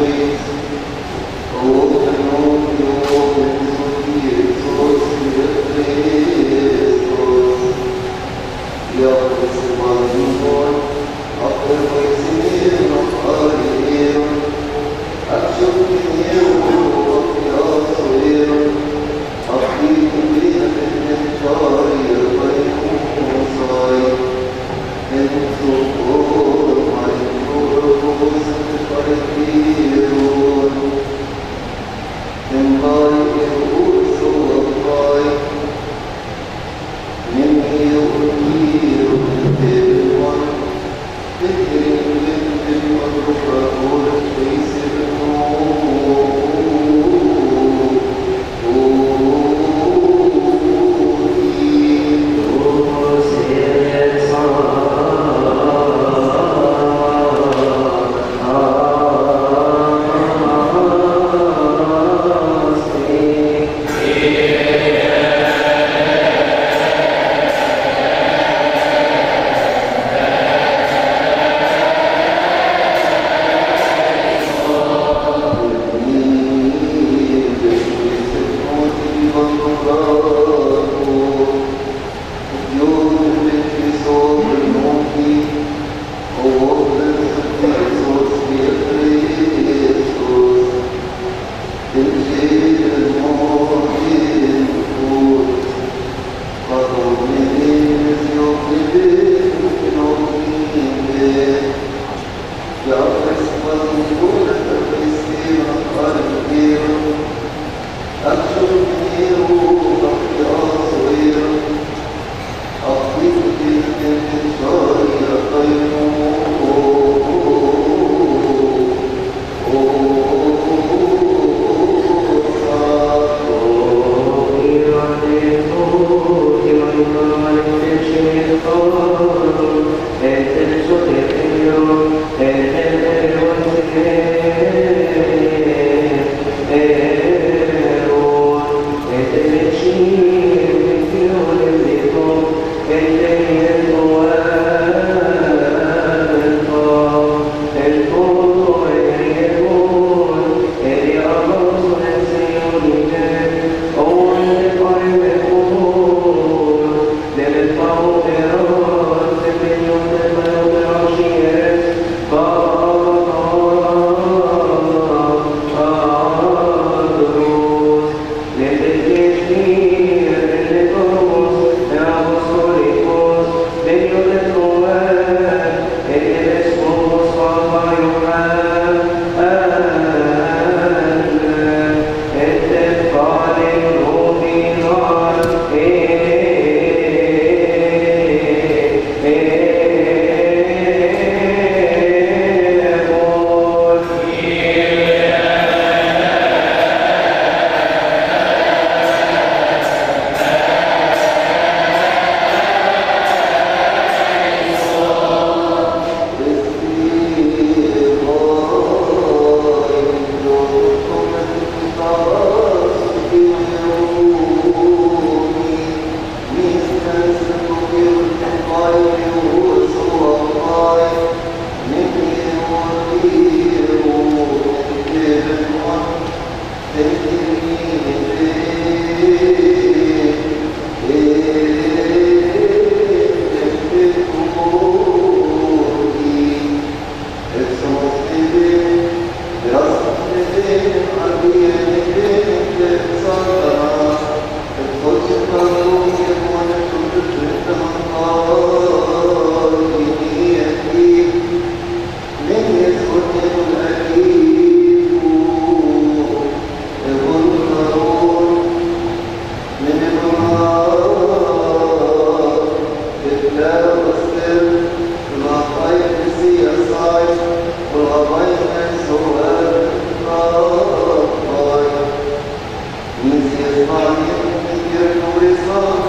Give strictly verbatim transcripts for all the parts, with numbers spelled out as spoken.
It's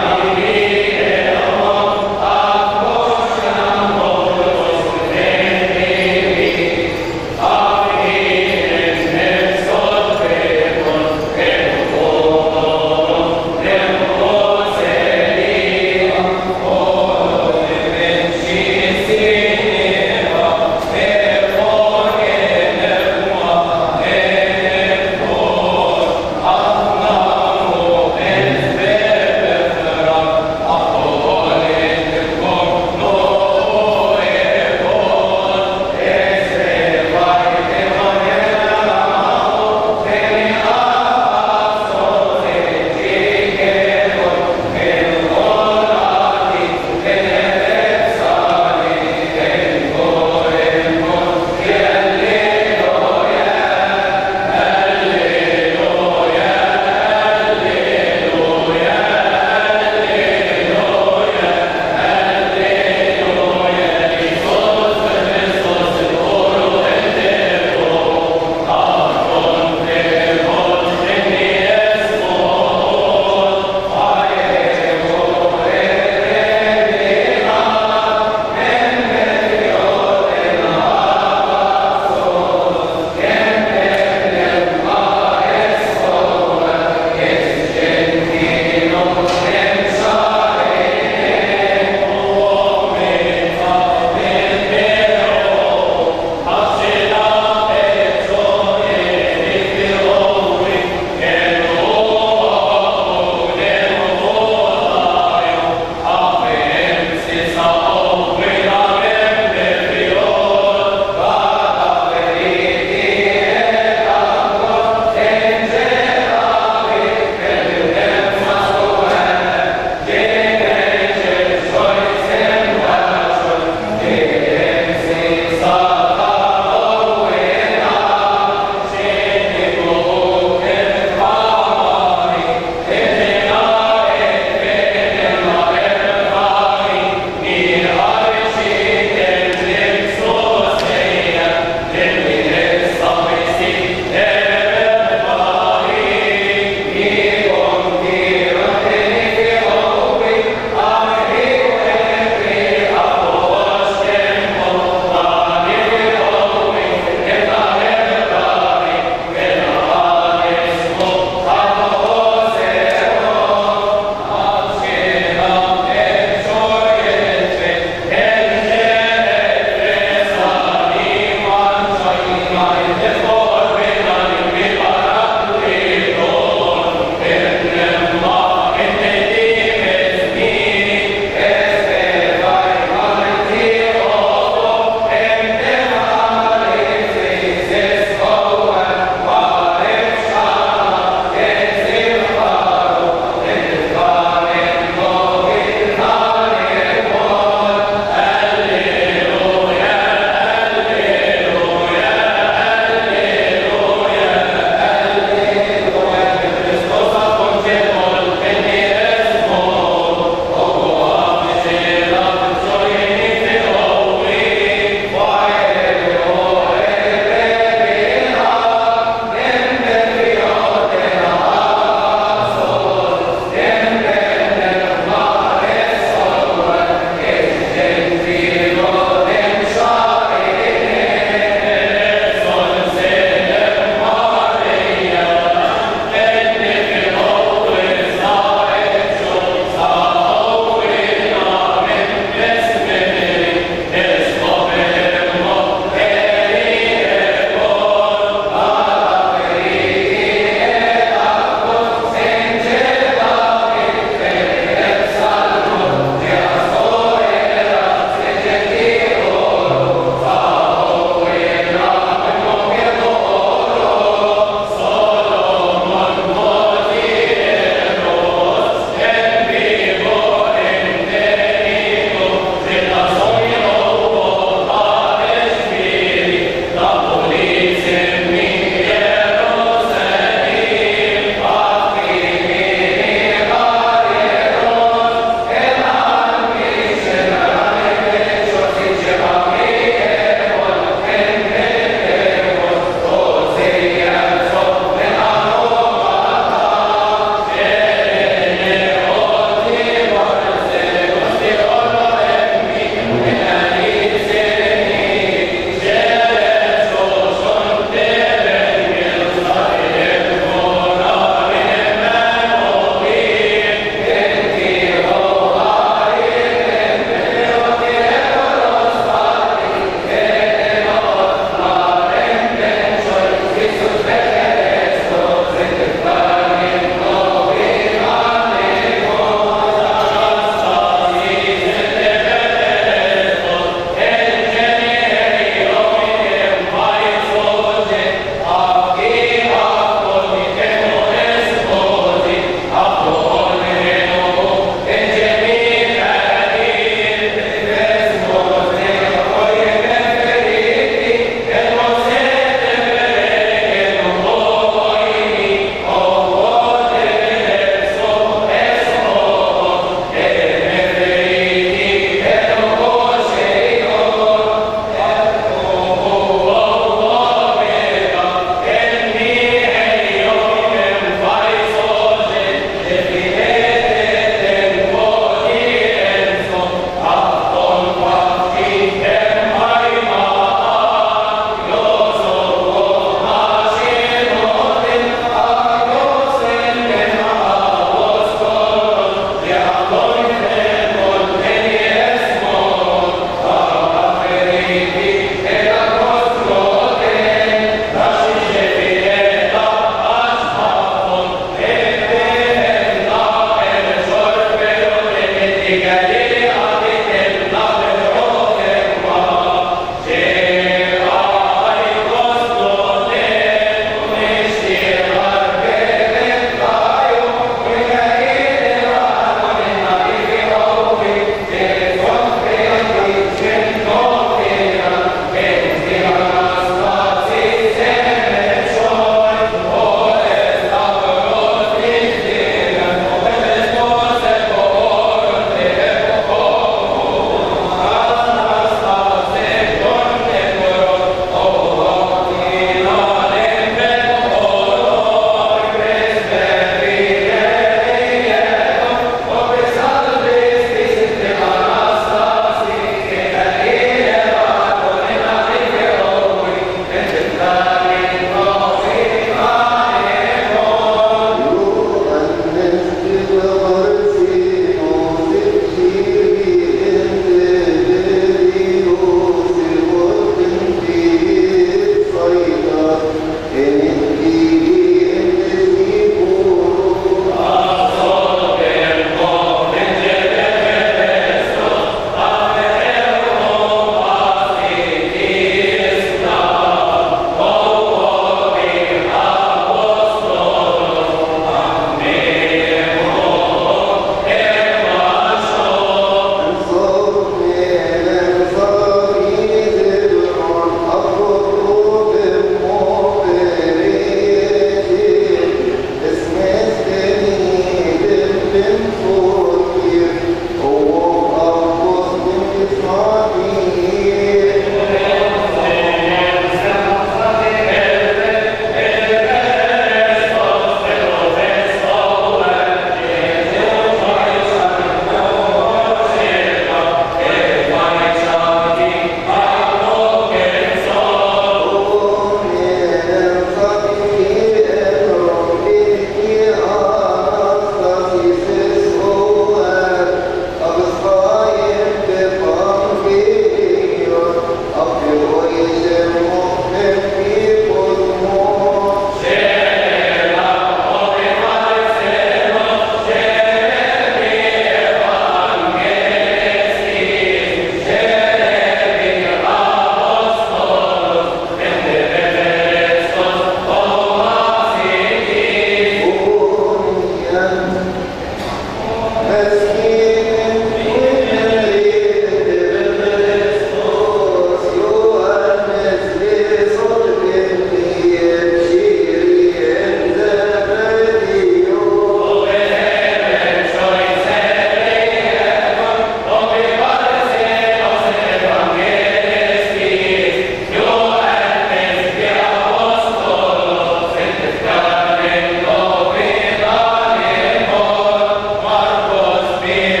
Be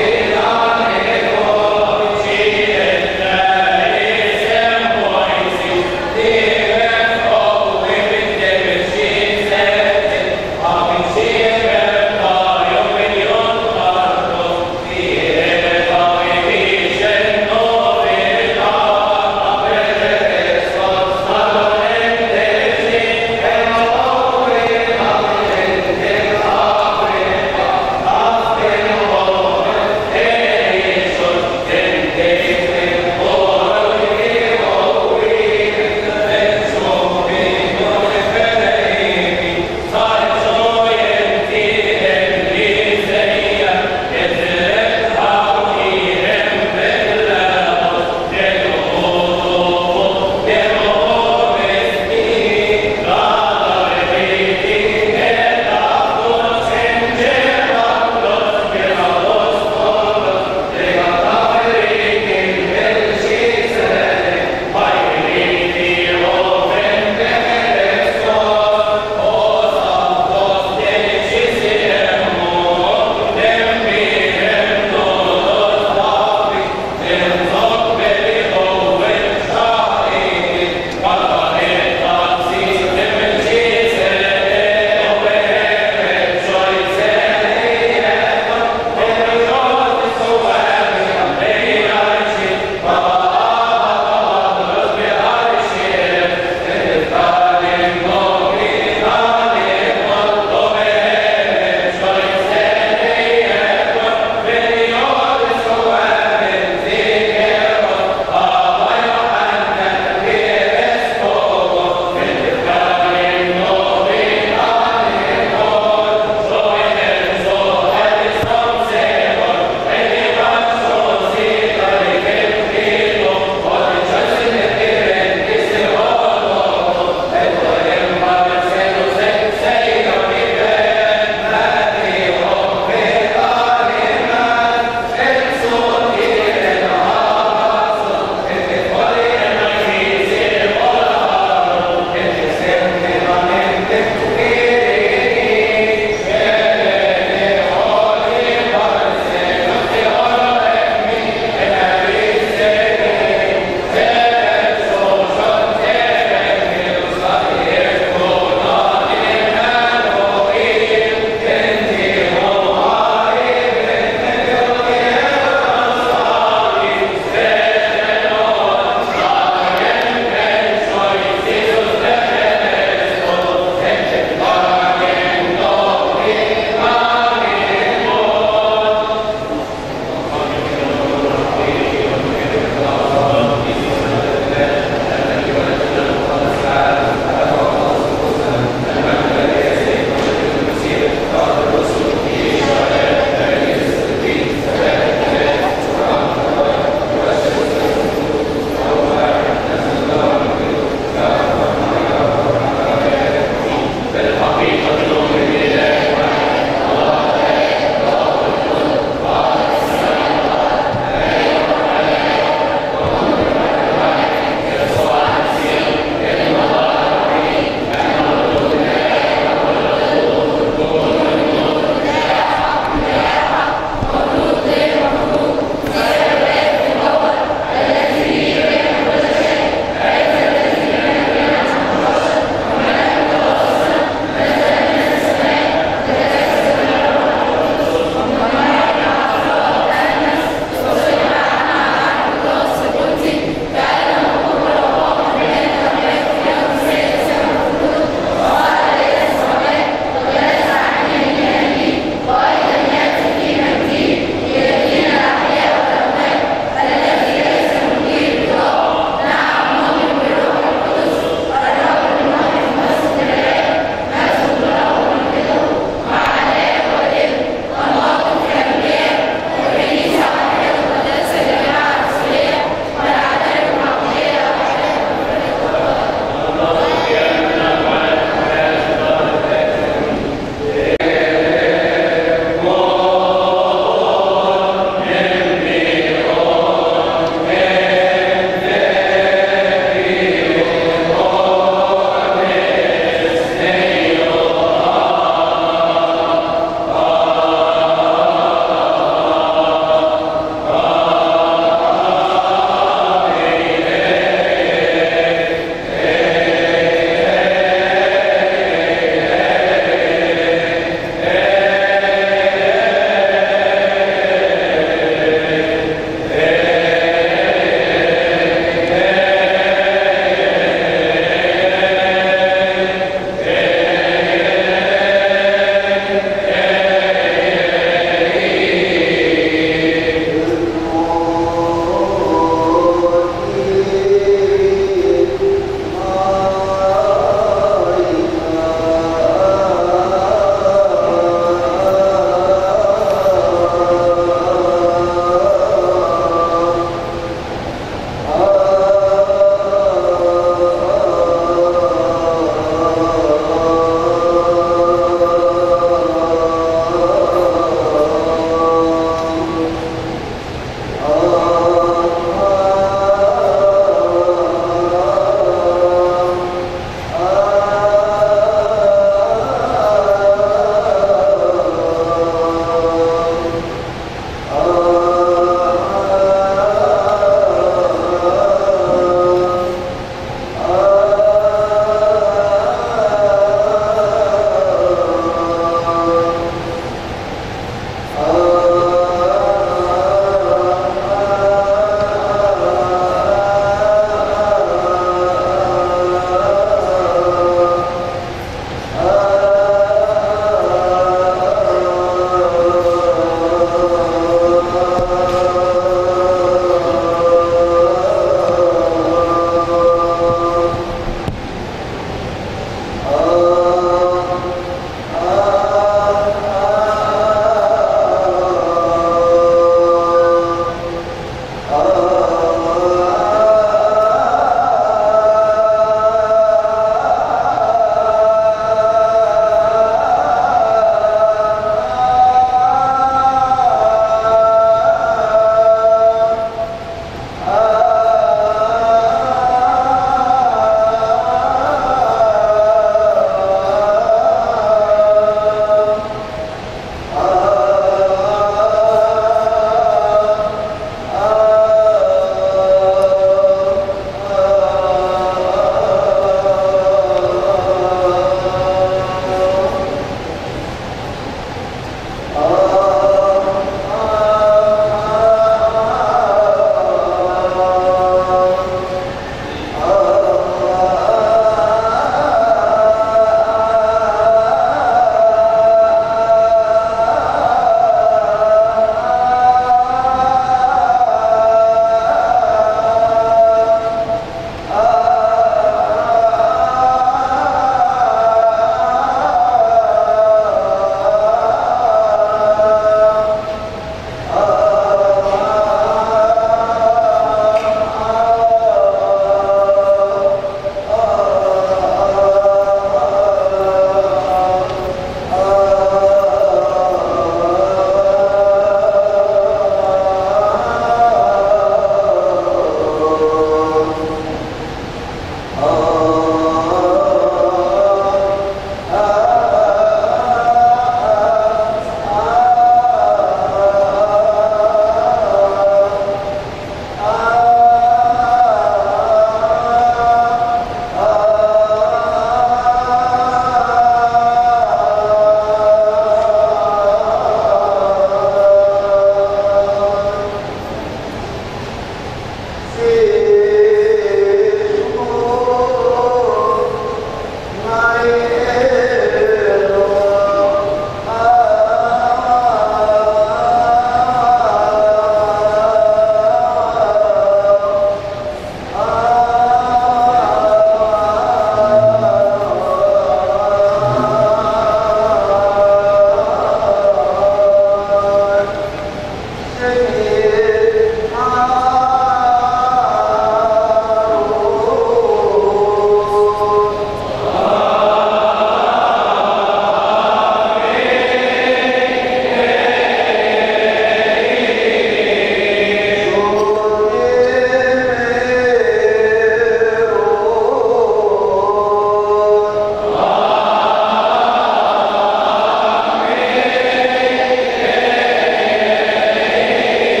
Amen.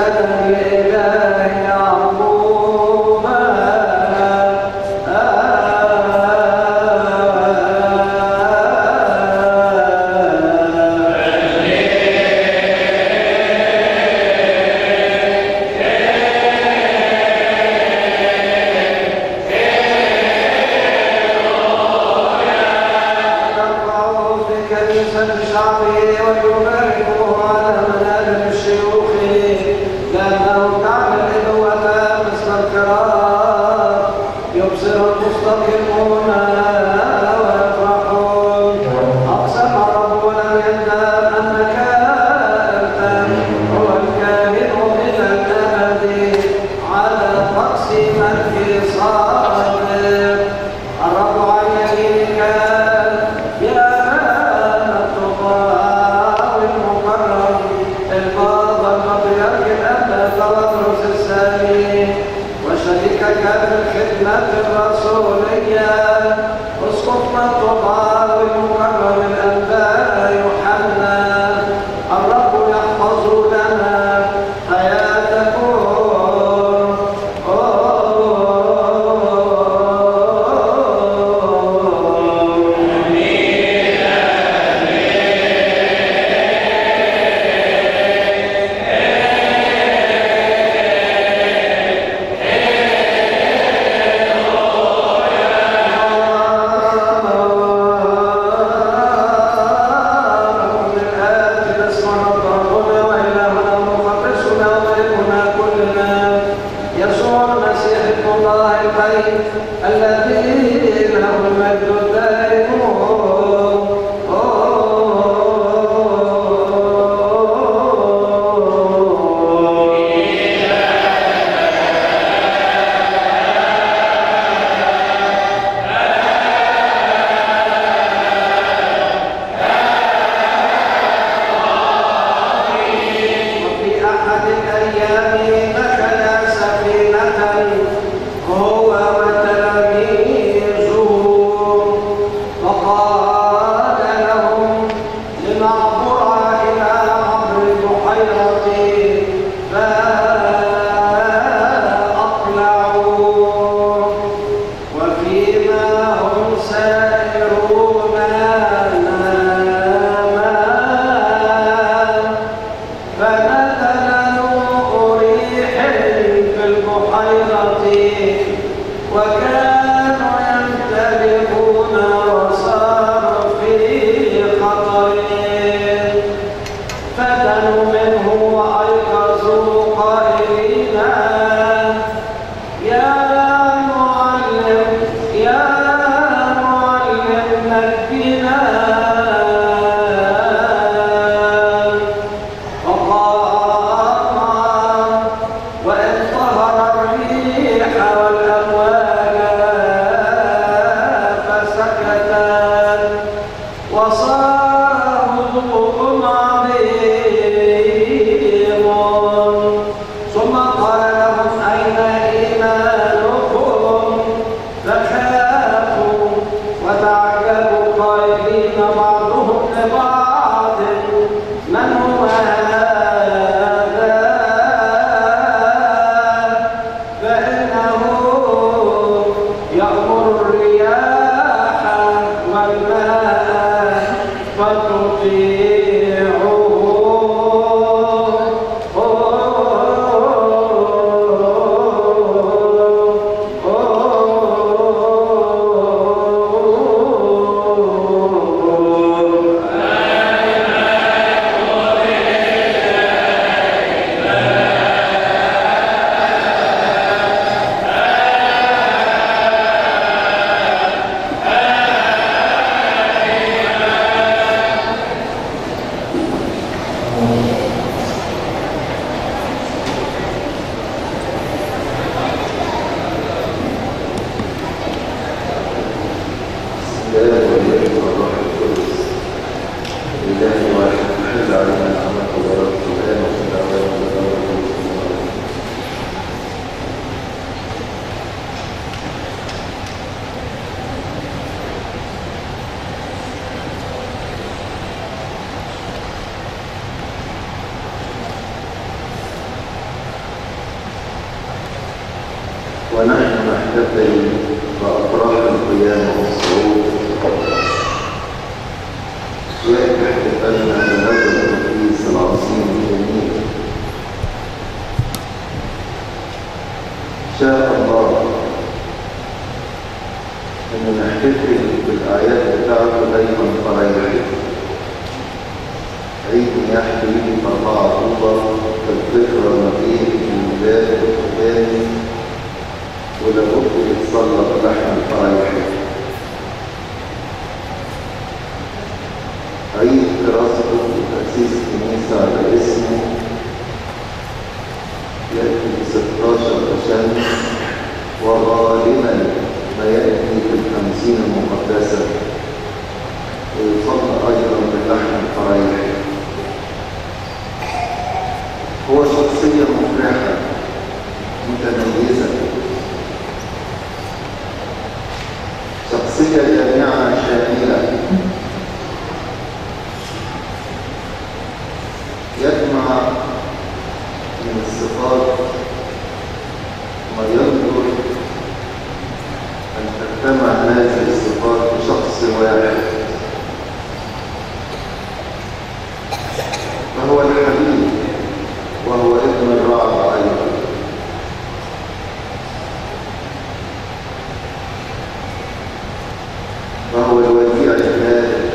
فنزل نور ونحن نحتفل بأفراح القيامة والصعود. يأتي احتفالنا بهذا التقديس العظيم الجميل. شاء الله أن نحتفل بالأعياد بتاعته دايما فريحي. عيد يحكي فرقع عطوبة كالذكرى المبيت الميلاد والختان، ولابد يتصلى بلحن الفريحي. عيد دراسته وتأسيس كنيسة على اسمه يأتي ب ستاشر تشمس، وغالبا ما يأتي في الخمسين المقدسة، ويصلى أيضا باللحن الفريحي. هو شخصية مفرحة متميزة، شخصية جامعة شاملة، يجمع من الصفات ما ينظر أن تجتمع هذه الصفات بشخص واحد، فهو الحبيب وهو ابن الرعد أيضا. فهو الوديع الهادئ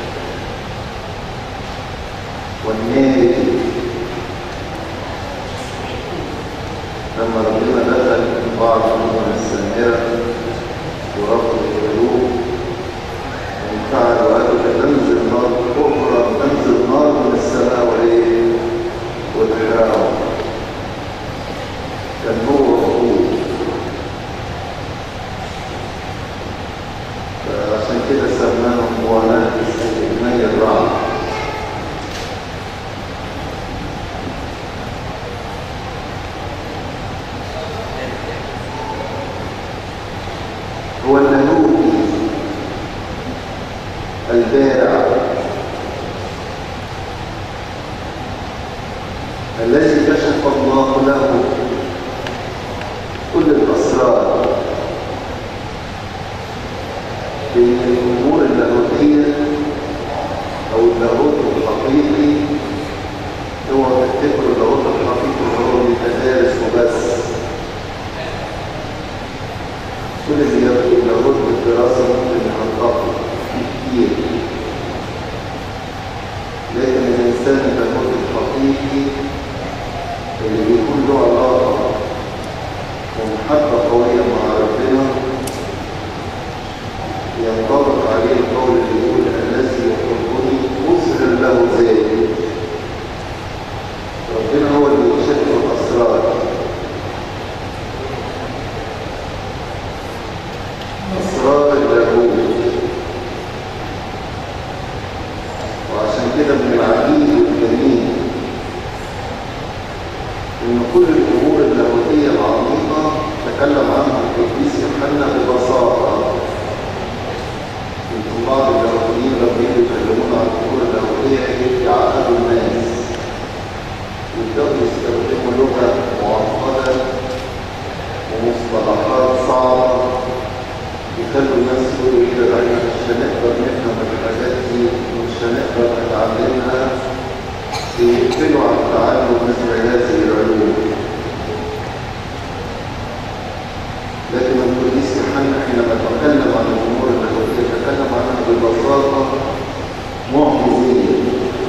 والنادي. لما ربنا دخل في بعض الأمم السامرة ورفض القلوب وانفعل وقالوا تنزل نار أخرى، تنزل نار من السماء وإيه وتحرقهم، كان هو وقود. فعشان كده سماهم هو نفس ابني الرعد. هو النبوي البارع الذي كشف الله له كل الأسرار بين الأمور اللاهوتية أو اللاهوت الحقيقي. هو تفتكر اللاهوت الحقيقي هو المتدارس وبس، كل اللي يبدو اللاهوت بالدراسة ممكن يحققه كتير، لكن الإنسان اللاهوت الحقيقي اللي بيكون له علاقة ومحبة قوية مع ربنا ينطبق عليه القول اللي يقول الذي يحبني أظهر له ذاتي. ربنا هو اللي يكشف الأسرار، أسرار اللاهوت. وعشان كده من العجيب والجميل إن كل الأمور اللاهوتية العميقة تكلم عنها القديس يوحنا ببساطة. يمكن بعض اللاهوتيين لما يتكلمون عن الأمور اللاهوتية يعقدوا الناس ويبدأوا يستخدموا لغة معقدة ومصطلحات صعبة يخلوا الناس يقولوا كده ده احنا مش هنقدر نفهم الحاجات دي ومش هنقدر نتعلمها، يقفلوا عن تعلم مثل هذه العلوم. لكن القديس يوحنا حينما تكلم عن الامور اللاهوتيه تكلم عنها ببساطه معجزيه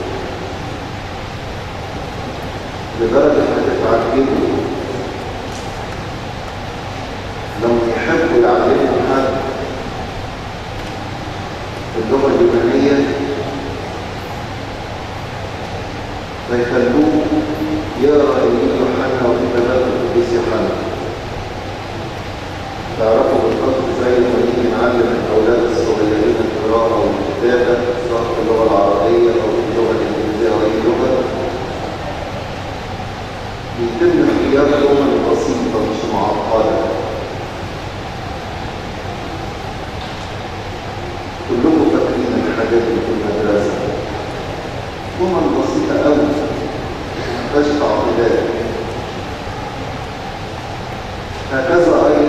لدرجه هتتعجبوا لما يحبوا يعلموا حد اللغه اليونانيه فيخلوه يقرا انجيل يوحنا وكتابات القديس يوحنا. تعرفوا بالضبط زي ما نيجي نعلم الاولاد الصغيرين القراءه والكتابه سواء في اللغه العربيه او في اللغه الانجليزيه او اي لغه، بيتم اختيار جمل بسيطه مش معقده. كلكم فاكرين الحاجات اللي في المدرسه، جمل بسيطه قوي مفيهاش تعقيدات. هكذا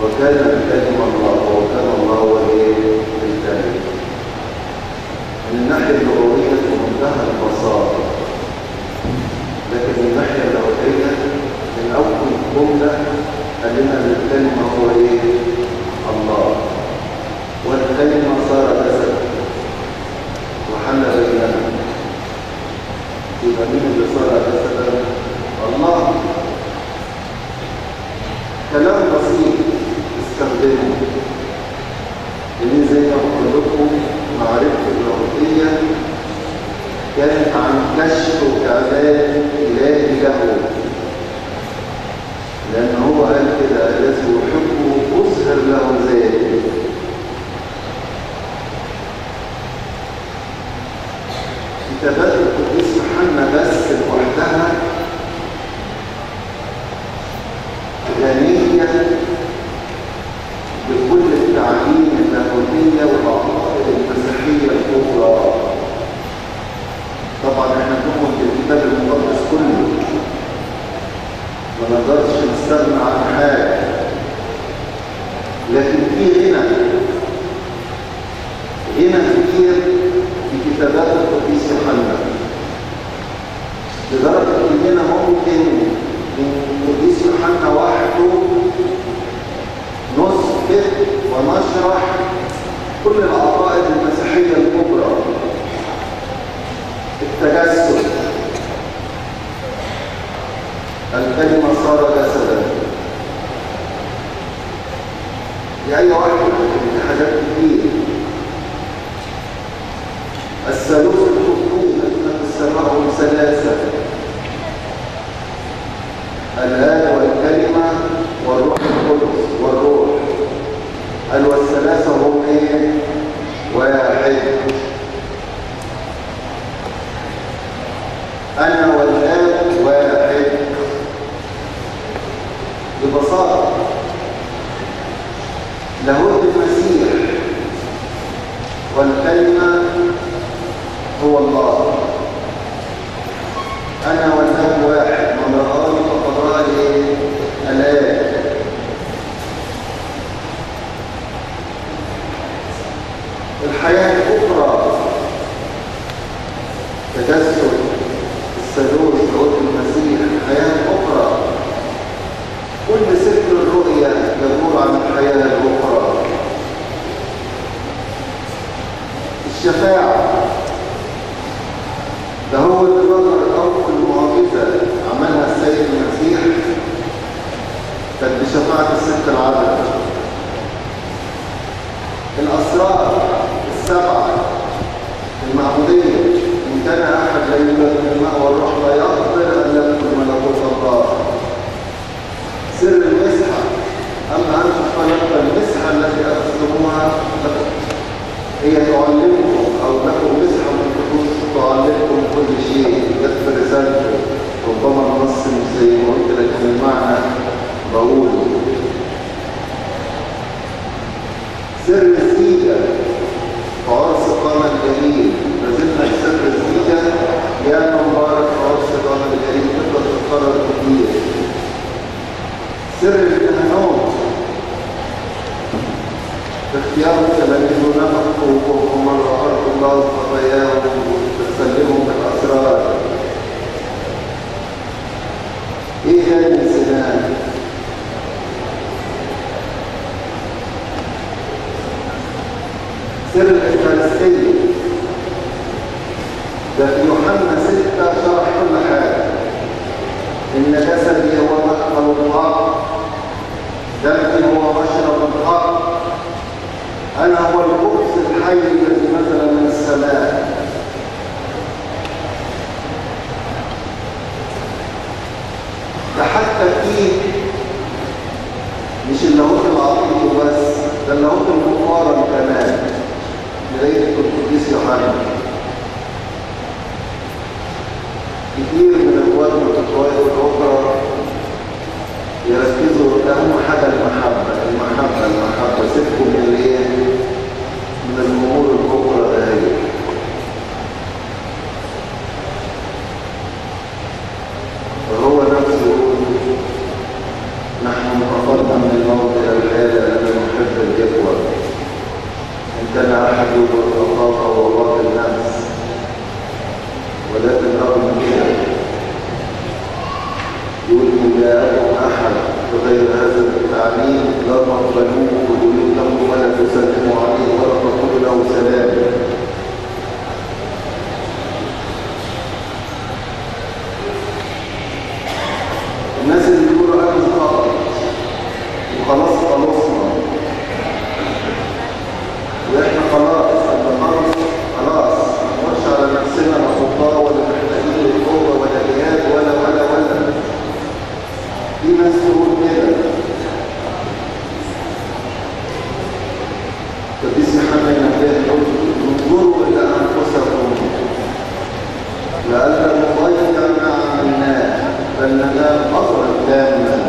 وكان الكلمة الله وكان الله هو ايه؟ الكلمة. من الناحية اللغوية بمنتهى البساطة، لكن من الناحية اللاهوتية من أول جملة قال لنا إن الكلمة هو ايه؟ الله. والكلمة صار جسد وحل بيننا. يبقى مين اللي صار جسدا؟ الله. كلام بسيط استخدمه، لأن زي ما قلت لكم معرفة اللاهوتية كانت عن كشف وإعلان إلهي له، لأن هو قال كده: الذي يحبه أظهر له ذاتي. كتابات القديس يوحنا بس لوحدها غنية بكل التعليم اللاهوتية والعقائد المسيحية الكبرى. طبعا احنا بنؤمن بالكتاب المقدس كله، ما نقدرش نستغنى عن حاجة، لكن في غنى غنى كتير في كتابات القديس يوحنا، لدرجة اننا ممكن من القديس يوحنا وحده نثبت ونشرح كل العقائد المسيحية الكبرى. التجسد، الكلمة صار جسدا، دي أي واحد من حاجات كتير. الثالوث القدوس إنك السماء ثلاثة، الآب والكلمة والروح القدس والروح. قال والثلاثة هم ايه؟ واحد. أنا والآب واحد ببساطة. لاهوت المسيح والكلمة هو الله. أنا والآب واحد، من رآني فقد رأى الآب. الحياة الأخرى تجسد الثالوث لاهوت المسيح، الحياة الأخرى. كل سفر الرؤيا يدور عن الحياة الأخرى. الشفاعة ده هو اللي ظهر أول معجزة عملها السيد المسيح، كانت بشفاعة الست العذراء. الأسرار السبعة المعمودية: إن كان أحد لا يولد من الماء والروح لا يقدر أن يدخل ملكوت الله. سر المسحة: أما أنتم فلكم المسحة التي أخذتموها هي تعلمكم، أو لكم مسحة من القدوس تعلمكم كل شيء. جت في رسالته، ربما النص مش زي ما قلت لكن المعنى بقوله. سر الزيجة وعرس قانا الجليل، لازلنا في سر الزيجة. يا مبارك عرس قانا الجليل، تقدر تتكرر كتير. سر الكهنوت، اختيار التلاميذ نفقوا وقوفهم مرة أرض الله خطاياهم وتسلمهم بالأسرار. إيه هذه السنان؟ سر الإفكارستية ده في يوحنا ستة شرح كل حاجة. إن جسدي هو مأكل الحق، دمي هو مشرب الحق، أنا هو القدس الحي الذي نزل من السماء. ده حتى فيه مش اللاهوت العقيدي بس، ده اللاهوت المقارن كمان لغاية القديس يوحنا. كتير من اخواتنا في الطوائف الاخرى يركزوا اهم حاجه المحبه المحبه المحبه، سيبكم من الايه؟ من الامور الاخرى دهيت. فهو نفسه يقول: نحن انتقلنا من الموت الى الحياه التحدث واللطافة ووقار النفس، ولكن رغم كده يقول إن جاءكم أحد بغير هذا التعليم لا تقبلوه بيوتكم ولا تسلموا عليه ولا تقولوا له سلام. الناس اللي بيقولوا أنا خطأت وخلاص خلصنا وإحنا خلاص خلاص خلاص نخش على نفسنا نخطاء ولا محتاجين للقوة ولا جهاد ولا ولا ولا في ناس تقول كده. فديس يوحنا ينبه يقول انظروا إلى أنفسكم لئلا نضيع ما عملناه بل ننال أجرا تاما.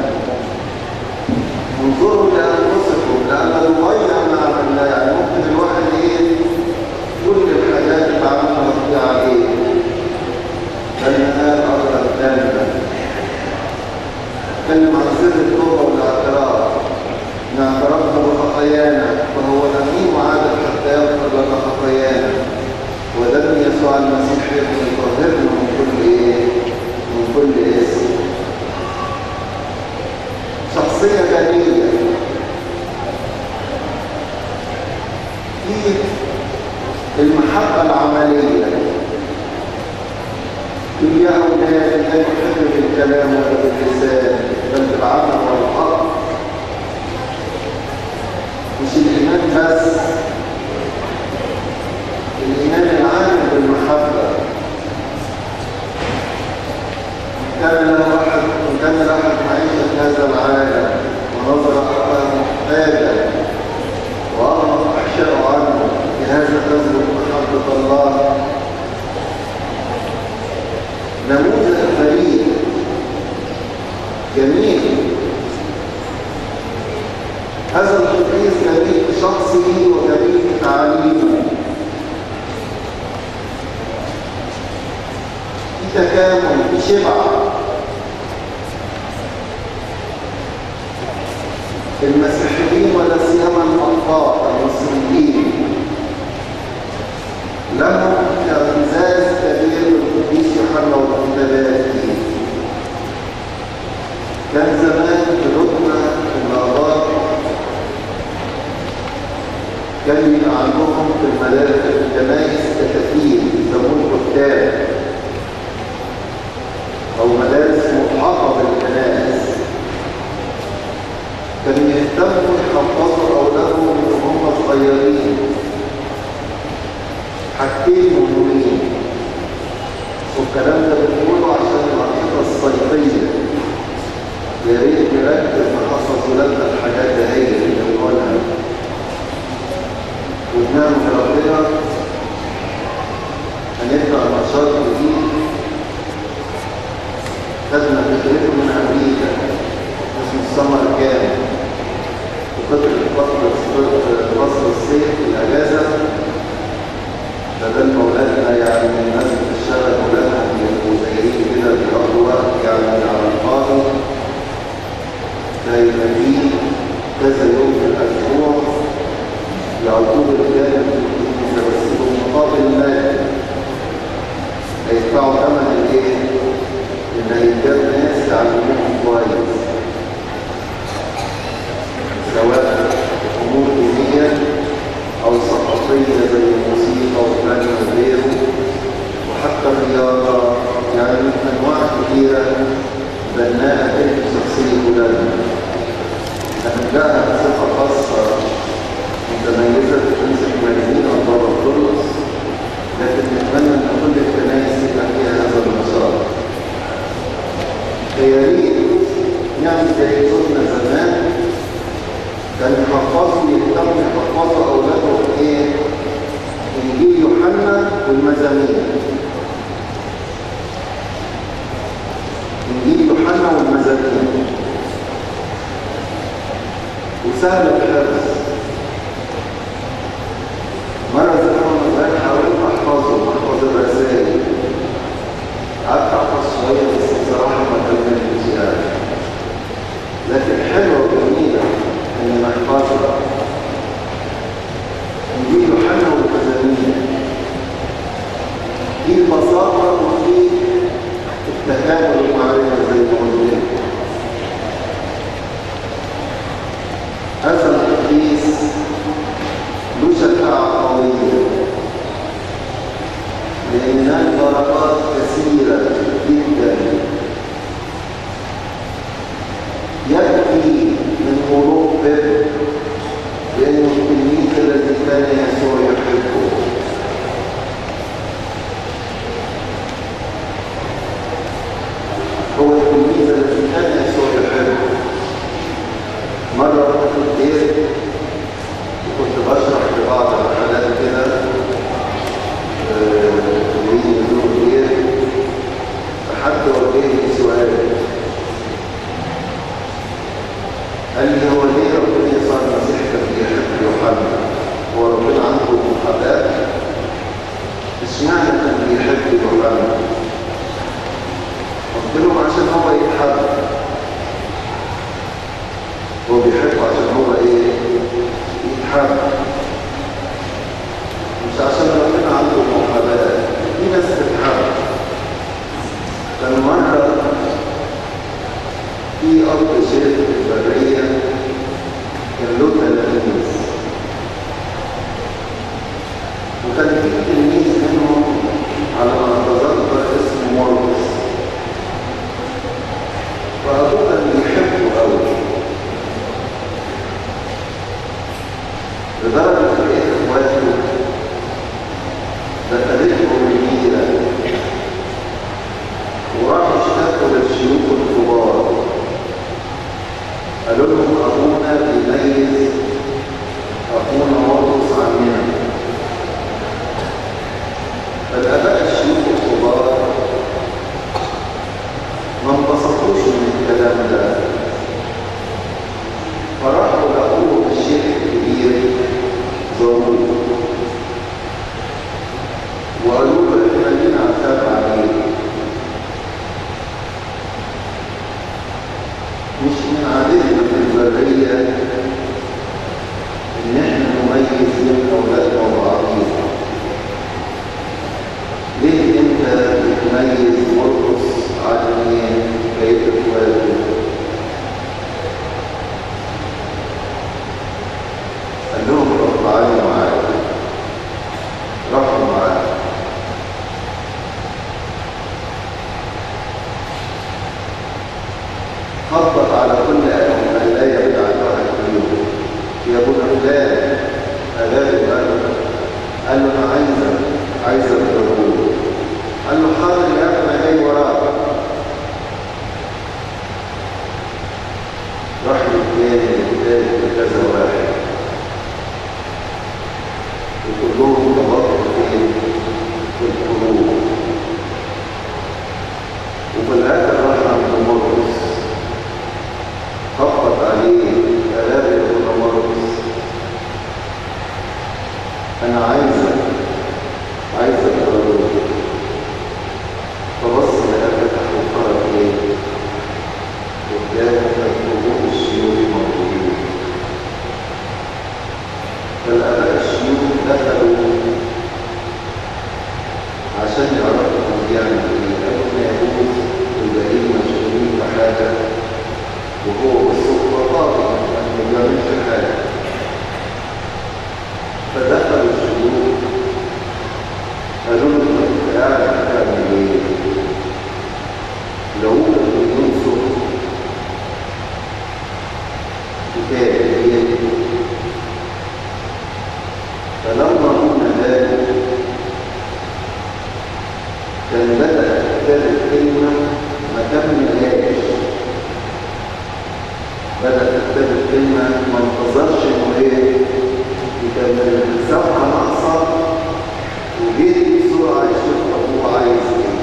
انظروا لأنفسكم لئلا نضيع ما عملناه، يعني ممكن الواحد ايه كل الحاجات اللي عملها تضيع عليه بل ننال أجرا تاما. اتكلم عن سر التوبة والاعتراف. إن اعترفنا بخطايانا فهو أمين وعادل حتى يغفر لنا خطايانا، ودم يسوع المسيح يطهرنا من كل ايه؟ من كل اسم. شخصية غنية في المحبة العملية. يقول يا أولاد لا يحب بالكلام ولا باللسان بل بالعمل والحق. مش الإيمان بس، الإيمان العام بالمحبة. كان له أحد كان له أحد معيشة هذا العالم ونظر أخاه محتاجا وأغلق أحشاء عنه، بهذا تثبت محبة الله. نموذج فريد جميل. هذا القديس جميل بشخصه وجميل بتعاليمه. في تكامل، في شبع. المسيحيين ولا سيما الأطفال المصريين لهم اعتزاز كبير بالقديس يوحنا وكتاباته. كان زمان جدودنا الآباء كان يبقى عندهم في المدارس في الكنائس كتاتيب يسموه كتاب أو مدارس ملحقة بالكنائس. كانوا يهتموا يحفظوا أولادهم من هم صغيرين حاجتين مهمين، والكلام ده بنقوله عشان الأنشطة الصيفية. يا ريت نركز نحفظ ولادنا الحاجات ده هي اللي بنقولها ونعمل ربنا. هنبدأ نشاط جديد خدنا فكرته من أمريكا اسمه السمر كامب، وفترة فصل الصيف الأجازة. فده مولادنا يعني من الناس في الشارع مولادنا بيبقوا زيين كده بيقضوا وقت يعني على الفاضي. فيبقى فيه كذا يوم في الأسبوع يعطوه الكامل في الكنيسة بس بمقابل مادي. هيدفعوا ثمن الايه؟ إن هيجاب ناس يعلموهم كويس، سواء أمور دينية أو ثقافية زي الموسيقى والفن وغيره، وحتى الرياضة. يعني من أنواع كثيرة بناءة في شخصية ولادنا. هنبدأها بصفة خاصة متميزة في كنيسة المدينة وبابا كرولوس، لكن نتمنى أن كل الكنائس يبقى فيها هذا النشاط. يا ريت نعمل زي صوتنا زمان، كان يحفظوا يهتموا يحفظوا أولادهم إيه؟ إنجيل يوحنا والمزامير. إنجيل يوحنا والمزامير وسهل الحفظ. مرة زمان وأنا صغير حاولت أحفظه أحفظ الرسائل، قعدت أحفظ شوية بس بصراحة ما كملتش يعني. لكن حلوة وجميلة إن نحفظها. إنجيل يوحنا هذا القديس له شفاعة قوية، لأن هناك بركات كثيرة جدا يكفي من ملوك بر، لأنه التلميذ الذي كان يسوع يحبه. هو التلميذ الذي كان يسوع يحبه. مرة كنت في الدير وكنت بشرح لبعض الحالات كده اللي يزوروا الدير، فحد وجهني سؤال، قال لي هو ليه ربنا يسوع المسيح كان بيحب يوحنا؟ هو ربنا عنده محاباة؟ اشمعنى كان بيحب يوحنا؟ قلت لهم عشان هو يتحب. هو بيحبه عشان هو ايه؟ يتحب، مش عشان ربنا عنده محاباة. في ناس بتحب. كان مرة في أرض شيخ في البرية كان له تلاميذ، وكان في تلميذ منهم على ما أتذكر اسمه مرقس، فأبوه كان بيحبه أوي لدرجة لقيت إخواته دخلتهم كبيرة وراحوا اشتكوا للشيوخ الكبار، قالوا لهم أبونا بيميز أخونا مرقس عننا. فالآباء الشيوخ الكبار ما انبسطوش من الكلام ده، فراحوا لأبوه الشيخ الكبير زاروه وقالوا له احنا لينا عتاب عليه، مش من عادتنا في البرية ان احنا نميز بين اولادنا وبعضينا. ليه انت بتميز مرقس عن بقية اخواته؟ قال لهم روحوا تعالوا معايا. راحوا معايا، خبط على كل أهل الآية بتاعتها الكبيرة، يا ابونا فلان أغاني وقال قال له أنا عايزك عايزك ضروري. قال له حاضر يا ابني أنا جاي وراك. راح للتاني للتالت لكذا واحد وكلهم تبطلوا فين؟ في القلوب. وفي الآخر راح عند مرقس خبط عليه، قال يا ابونا مرقس أنا عايزك عايزك ضروري. فبص لقى فتح وخرج ايه؟ قدام القلوب الشيوخ موجودين. فالآباء الشيوخ دخلوا عشان يعرفوا يعني ايه. قالوا ما يجوز الباقيين مشغولين بحاجة وهو بالصدفة طاغي ما بيعملش حاجة. فدخلوا الشيوخ قالوا له انت قاعد بتعمل ايه؟ لو كان ينصر كتاب ايه؟ فلما قلنا ذلك كان بدأ كتاب الكلمة ما كملهاش، بدأ كتاب الكلمة ما انتظرش انه ايه؟ يكمل الصفحة ناقصة وجيت بسرعة يشوف أبوه عايز ايه.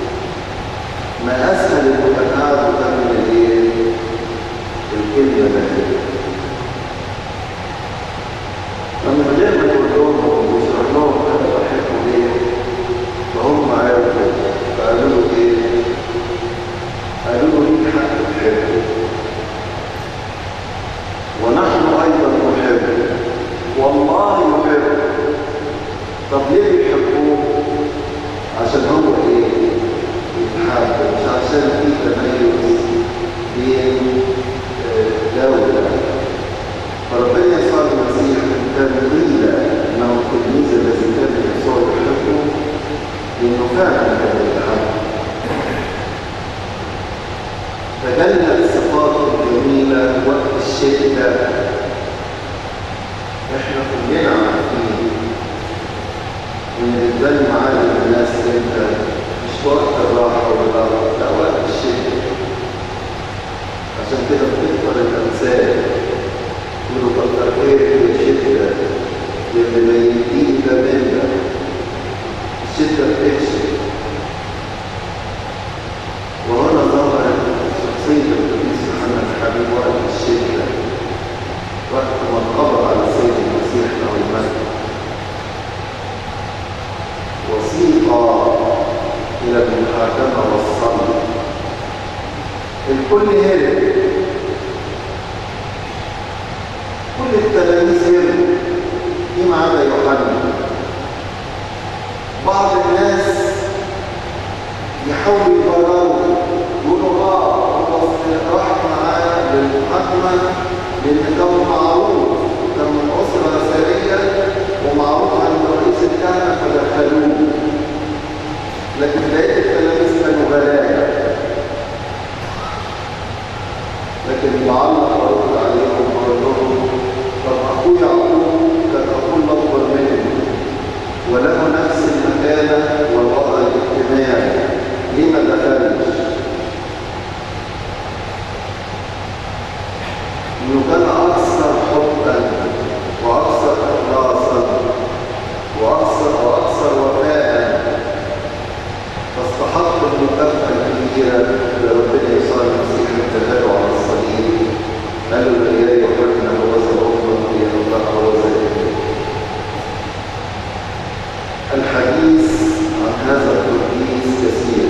ما أسهل إنه كان قاعد وكمل الايه؟ الكلمة ده. فربنا يسوع المسيح كان قيل انه التلميذ الذي كان يسوع يحبه لانه فعلا كان يتحب. تجلت صفاته الجميله وقت الشده. احنا كلنا عارفين ان بتبان معالم الناس امتى؟ مش وقت الراحه والراحه، لا وقت الشده. عشان كده بتكتر الامثال يقولوا كتر خير الشده اللي ميتين ده منك. الشده بتكشف. وهنا ظهرت شخصيه القديس يوحنا الحبيب وقت الشده، وقت ما انقبض على السيد المسيح له المجد. وثيقة إلى المحاكمة والصلب. الكل هرب، كل التلاميذ هربوا فيما عدا يوحنا. بعض الناس يحاولوا يبرروا يقولوا اه هو راح معاه للمحاكمة لأن كان معروف، كان من أسرة ثرية ومعروف عند رئيس الكهنة فدخلوه. لكن بقية التلاميذ كانوا غلايا. لكن بعلق ورد عليهم وقال لهم طب أخوي يعقوب كان أخوه أكبر منه وله نفس المكانة والوضع الاجتماعي، ليه ما دخلش؟ إنه كان أكثر حبا وأكثر إخلاصا وأكثر وأكثر وفاء، فاستحق المكافأة الكبيرة لربنا يسوع المسيح اتخذه على الصليب. قالوا الرجال يحبنا هو سبقنا في الله هو زينا. الحديث عن هذا القديس كثير.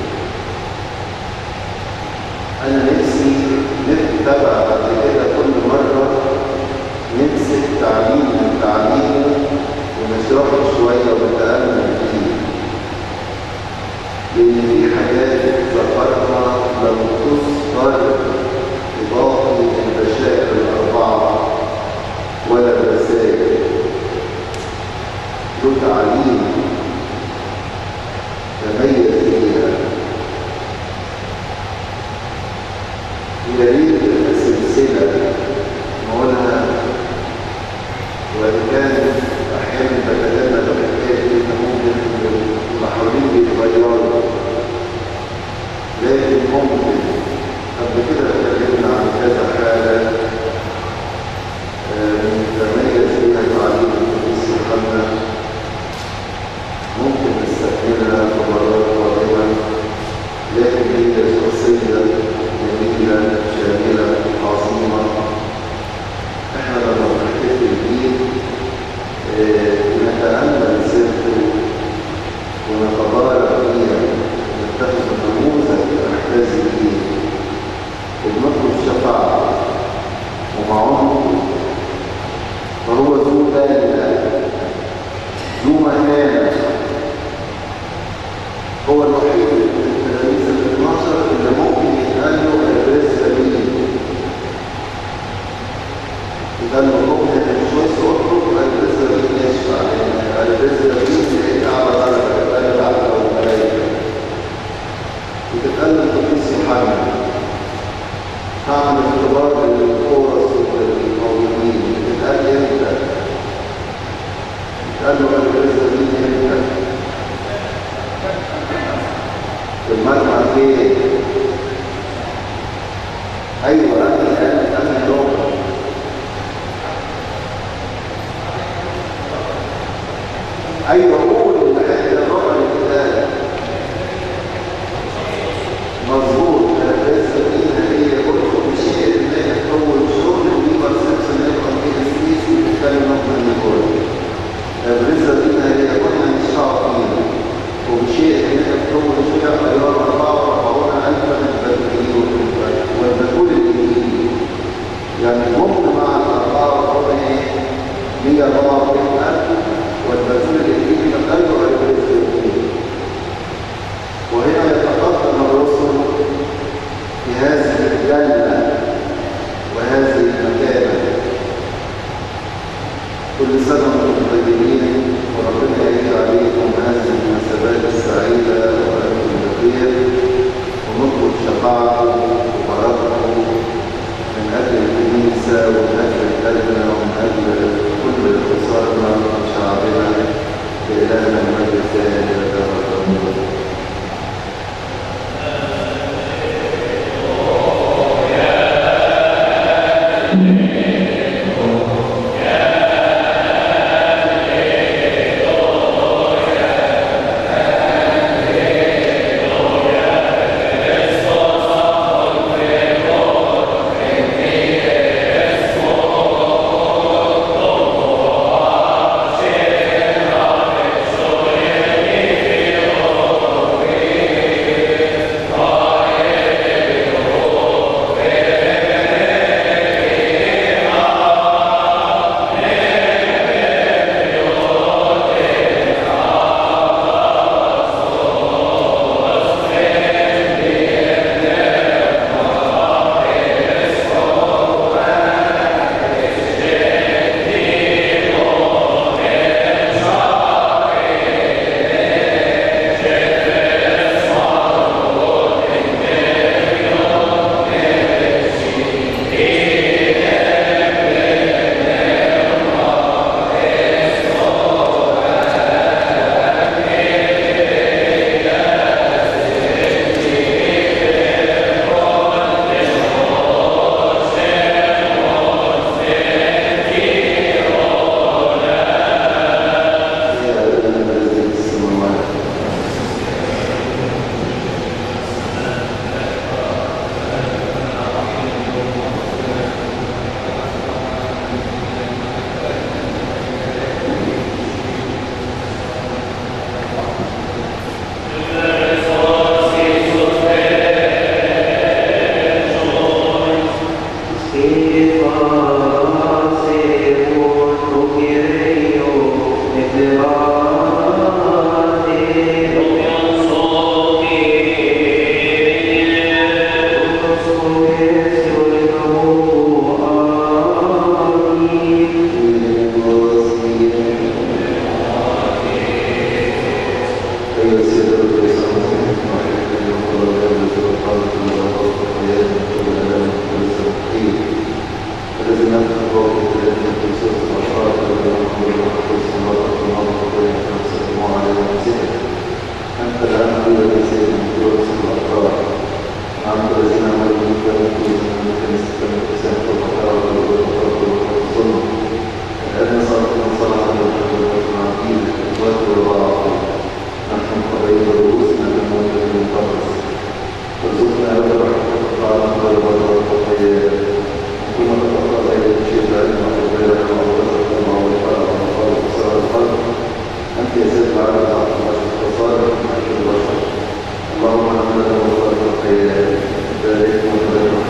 أنا نفسي نتبع بعد كده كل مرة نمسك تعليم من تعليمه ونشرحه شوية ونتأمل فيه. لأن في حاجات ذكرها لم تذكر في باقي البشائر الأربعة ولا الرسائل. له تعليم تميز فيها. يا ريت السلسلة نقولها، وإن كان أحيانا بتجنب الحكاية دي ممكن المحاولين بيتغيروا، لكن ممكن قبل كده اتكلمنا عن كذا حالة متميز فيها تعليم القديس يوحنا، ممكن نستكملها في مرات قادمة، لكن هي شخصية جميلة شاملة عظيمة. احنا لما بنحتفل بيه نتأمل سيرته ونتبارك فيها ونتخذ نموذج نحتذي بيه وبنطلب شفاعته ومعونته. فهو ذو دالة ذو مكانة، هو الوحيد من التلاميذ الاثناشر اللي ممكن يتقال له الرسالين. يتقال له ممكن مش بس اطلب الرسالين يشفع علينا، الرسالين اللي على درجه يتقال على الملائكه. وتتقال القديس يوحنا هعمل اختبار للكورس والموجودين، تتقال امتى؟ يتقال له الرسالين امتى؟ في المجمع فين؟ ايوه انا انا انا لغه. ايوه قول الحته اللغه اللي بتتقال مظبوط. الرساله دي هي كل شيء اللي اول شغل ويبقى سكس اللي يبقى فيه السيس وبيتكلم نقطه من الكل. الرساله دي هي كنا نشرح فيها وبشيء اللي اول شيء ايام أربعة وأربعين ألف البدوي والبدول الانجيلي، يعني ممكن مع الأربعة وأربعين مية وأربعة وأربعين ألف والبدول الانجيلي تقلوا على الانجيلي. وهنا يتقدم الرسل في هذه الجنة وهذه المكانة الذين اتقوا بكلمة الكرسوس والأشرار والأمر والقدس والمرأة والنظر وكل نفس الدموع على نفسها أنت الآن أيها المسيح من كرسوس الأشرار أنت الذين أمروا بك وكل من كنيسة الإنسان والمطار والمطار والظلم الآن صارت صلاة العقيدة والوضع نحن قريب رؤوسنا نموت من قبس وارزقنا يا رب رحمة الله والبركة والخير ثم تقطع إلى الشيء العلم والبيان والرزق والفرق والفرق وسائر الخلق أنت يا سيد العالم تعطي وصالح من أجل البشر اللهم نحمدك والبركة والخير بارك وبارك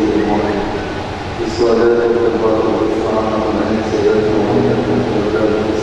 الصلاة والبركة والسلام على سيدنا محمد